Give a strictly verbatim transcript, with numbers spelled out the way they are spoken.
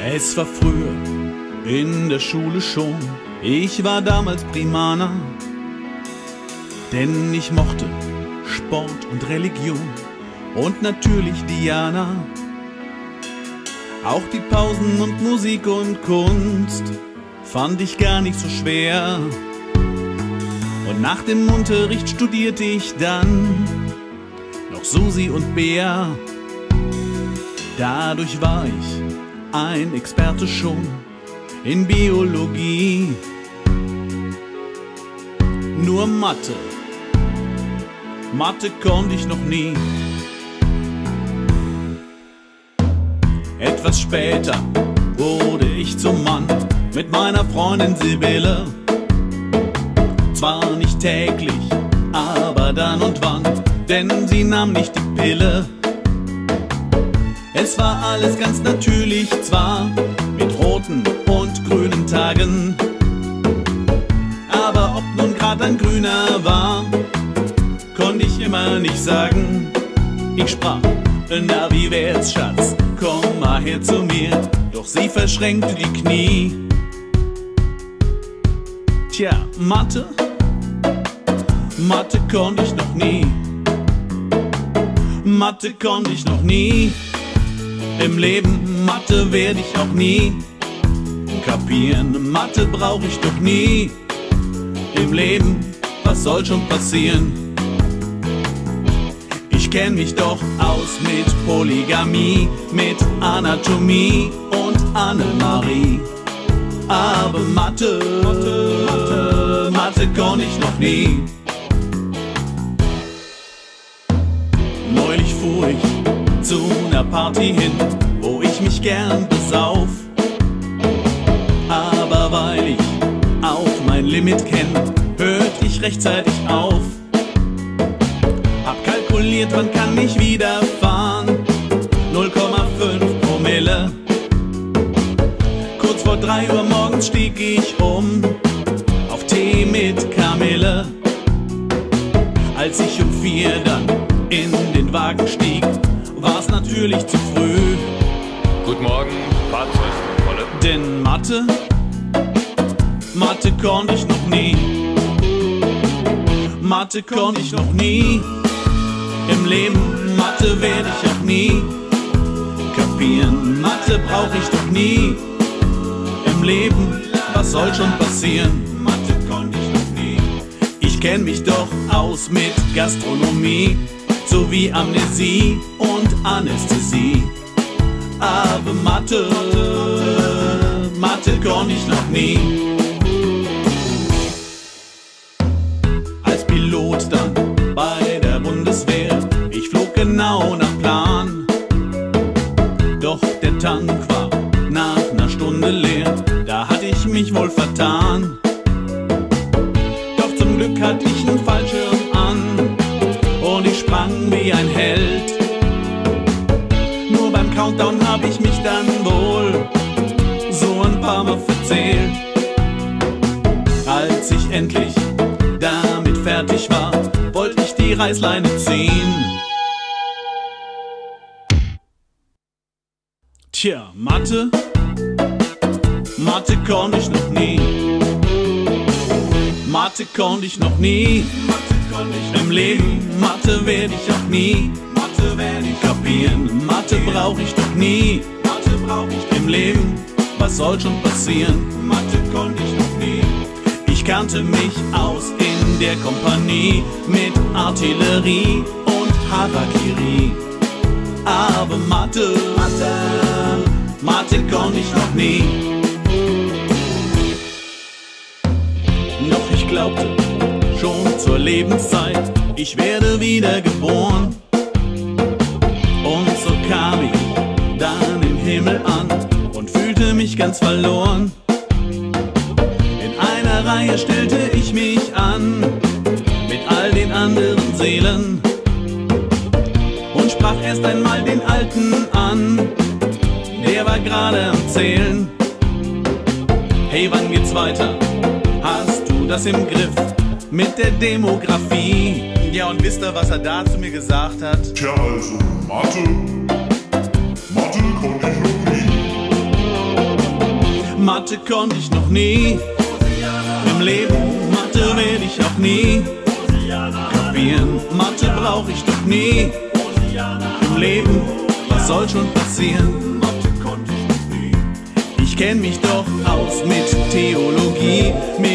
Es war früher in der Schule schon, ich war damals Primaner, denn ich mochte Sport und Religion und natürlich Diana. Auch die Pausen und Musik und Kunst fand ich gar nicht so schwer. Und nach dem Unterricht studierte ich dann noch Susi und Bea. Dadurch war ich ein Experte schon in Biologie. Nur Mathe, Mathe konnte ich noch nie. Etwas später wurde ich zum Mann mit meiner Freundin Sibylle. Zwar nicht täglich, aber dann und wann, denn sie nahm nicht die Pille. Es war alles ganz natürlich zwar, mit roten und grünen Tagen, aber ob nun grad ein grüner war, konnte ich immer nicht sagen. Ich sprach, na wie wär's, Schatz, komm mal her zu mir, doch sie verschränkte die Knie. Tja, Mathe, Mathe konnte ich noch nie. Mathe konnte ich noch nie. Im Leben Mathe werde ich auch nie kapieren. Mathe brauche ich doch nie. Im Leben, was soll schon passieren? Ich kenn mich doch aus mit Polygamie, mit Anatomie und Annemarie. Aber Mathe, Mathe, Mathe, Mathe konnte ich noch nie. Neulich fuhr ich zu ner Party hin, wo ich mich gern besauf. Aber weil ich auch mein Limit kenn, hört ich rechtzeitig auf. Hab kalkuliert, wann kann ich wieder fahren, null Komma fünf Promille. Kurz vor drei Uhr morgens stieg ich um auf Tee mit Kamille. Als ich um vier dann in den Wagen stieg, war's natürlich zu früh. Guten Morgen, Fahrzeugkontrolle. Denn Mathe, Mathe konnte ich noch nie. Mathe konnte ich noch nie. Im Leben Mathe werde ich auch nie kapieren. Mathe brauche ich doch nie. Im Leben, was soll schon passieren? Mathe konnte ich noch nie. Ich kenn mich doch aus mit Gastronomie sowie Amnesie und Anästhesie. Aber Mathe, Mathe konnte ich noch nie. Als Pilot dann bei der Bundeswehr, ich flog genau nach Plan. Doch der Tank war nach einer Stunde leer, da hatte ich mich wohl vertan. Doch zum Glück hatte ich einen Fallschirm an und ich sprang wie ein Held. Nur beim Countdown hab ich mich dann wohl so ein paar Mal verzählt. Als ich endlich damit fertig war, wollte ich die Reißleine ziehen. Tja, Mathe, Mathe konnte ich noch nie. Mathe konnte ich noch nie. Im Leben Mathe werde ich auch nie Mathe werde ich kapieren. Mathe brauche ich doch nie. Mathe brauche ich im Leben, was soll schon passieren? Mathe konnte ich noch nie. Ich kannte mich aus in der Kompanie mit Artillerie und Harakiri. Aber Mathe, Mathe, Mathe konnte ich noch nie. Doch ich glaubte schon zur Lebenszeit, ich werde wieder geboren. Und so kam ich dann im Himmel an und fühlte mich ganz verloren. In einer Reihe stellte ich mich an mit all den anderen Seelen und sprach erst einmal den Alten an, der war gerade am Zählen. Hey, wann geht's weiter? Hast du das im Griff mit der Demografie? Ja, und wisst ihr, was er da zu mir gesagt hat? Tja, also Mathe, Mathe konnte ich noch nie. Mathe konnte ich noch nie. Im Leben Mathe werde ich auch nie kapieren. Mathe brauch ich doch nie. Im Leben, was soll schon passieren? Mathe konnte ich noch nie. Ich kenn mich doch aus mit Theologie, mit